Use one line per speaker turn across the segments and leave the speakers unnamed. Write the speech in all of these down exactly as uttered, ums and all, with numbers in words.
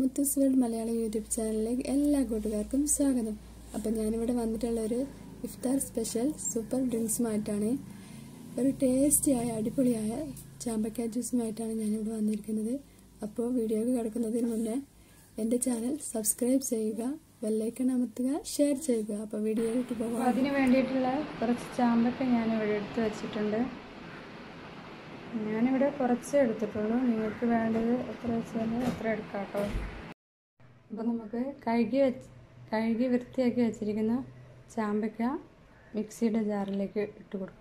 Muthoos world Malayalam YouTube ചാനലിലേക്ക് എല്ലാ കൂട്ടുകാർക്കും സ്വാഗതം. അപ്പോൾ ഞാനിവിടെ വന്നിട്ടുള്ള ഒരു ഇഫ്താർ സ്പെഷ്യൽ സൂപ്പർ ഡ്രിങ്ക്സുമായിട്ടാണ്, ഒരു ടേസ്റ്റിയായ അടിപൊളിയായ ചാമ്പക്ക ജ്യൂസുമായിട്ടാണ് ഞാനിവിടെ വന്നിരിക്കുന്നത്. അപ്പോൾ വീഡിയോക്ക് കിടക്കുന്നതിന് മുന്നേ എൻ്റെ ചാനൽ സബ്സ്ക്രൈബ് ചെയ്യുക, ബെല്ലൈക്കൺ അമർത്തുക, ഷെയർ ചെയ്യുക. അപ്പോൾ വീഡിയോയിലേക്ക് പോകാം.
അതിന് വേണ്ടിയിട്ടുള്ള കുറച്ച് ചാമ്പക്ക ഞാനിവിടെ എടുത്ത് വെച്ചിട്ടുണ്ട്. ഞാനിവിടെ കുറച്ച് എടുത്തിട്ടുള്ളൂ, നിങ്ങൾക്ക് വേണ്ടത് എത്ര വെച്ചാൽ എത്ര എടുക്കാം കേട്ടോ. അപ്പോൾ നമുക്ക് കഴുകി വെച്ച് കഴുകി വൃത്തിയാക്കി വെച്ചിരിക്കുന്ന ചാമ്പക്ക മിക്സിയുടെ ജാറിലേക്ക് ഇട്ട് കൊടുക്കാം.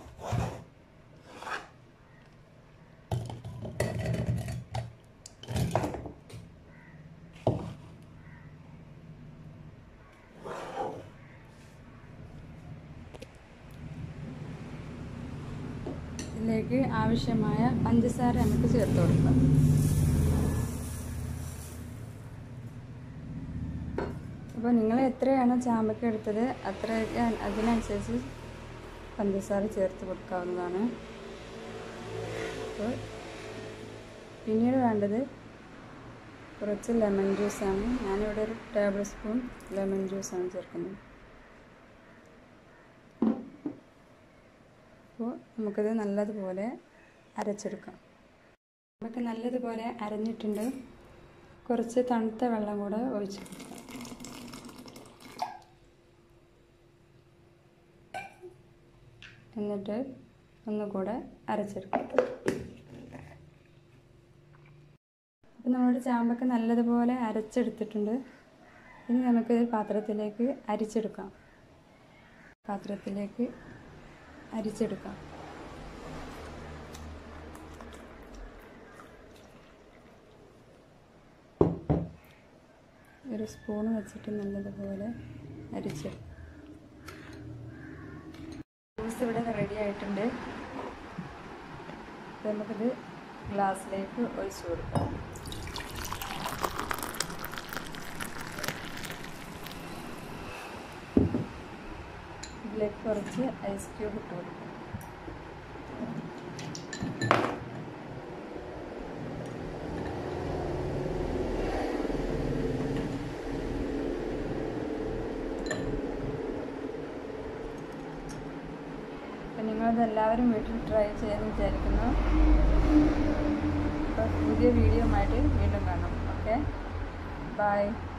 ഇതിലേക്ക് ആവശ്യമായ പഞ്ചസാര നമുക്ക് ചേർത്ത് കൊടുക്കാം. അപ്പോൾ നിങ്ങൾ എത്രയാണോ ചാമ്പക്ക എടുത്തത് അത്രയൊക്കെ അതിനനുസരിച്ച് പഞ്ചസാര ചേർത്ത് കൊടുക്കാവുന്നതാണ്. അപ്പോൾ പിന്നീട് വേണ്ടത് കുറച്ച് ലെമൺ ജ്യൂസാണ്. ഞാനിവിടെ ഒരു ടേബിൾ സ്പൂൺ ലെമൺ ജ്യൂസാണ് ചേർക്കുന്നത്. അപ്പോൾ നമുക്കത് നല്ലതുപോലെ അരച്ചെടുക്കാം. നമുക്ക് നല്ലതുപോലെ അരഞ്ഞിട്ടുണ്ട്. കുറച്ച് തണുത്ത വെള്ളം കൂടെ ഒഴിച്ച് കൊടുക്കാം. എന്നിട്ട് ഒന്നുകൂടെ അരച്ചെടുക്കാം. അപ്പോൾ നമ്മുടെ ചാമ്പക്ക നല്ലതുപോലെ അരച്ചെടുത്തിട്ടുണ്ട്. ഇനി നമുക്ക് പാത്രത്തിലേക്ക് അരിച്ചെടുക്കാം. പാത്രത്തിലേക്ക് അരിച്ചെടുക്കാം. ഒരു സ്പൂൺ വെച്ചിട്ട് നല്ലതുപോലെ അരിച്ചെടുക്കാം. ജ്യൂസ് ഇവിടെ റെഡി ആയിട്ടുണ്ട്. നമുക്കിത് ഗ്ലാസ്സിലേക്ക് ഒഴിച്ചു കൊടുക്കാം. ഇതിലേക്ക് കുറച്ച് ഐസ് ക്യൂബ് ഇട്ട് കൊടുക്കാം. അപ്പം നിങ്ങളതെല്ലാവരും വീട്ടിൽ ട്രൈ ചെയ്യാൻ വിചാരിക്കുന്നു. അപ്പോൾ പുതിയ വീഡിയോ ആയിട്ട് വീണ്ടും കാണാം. Okay, by.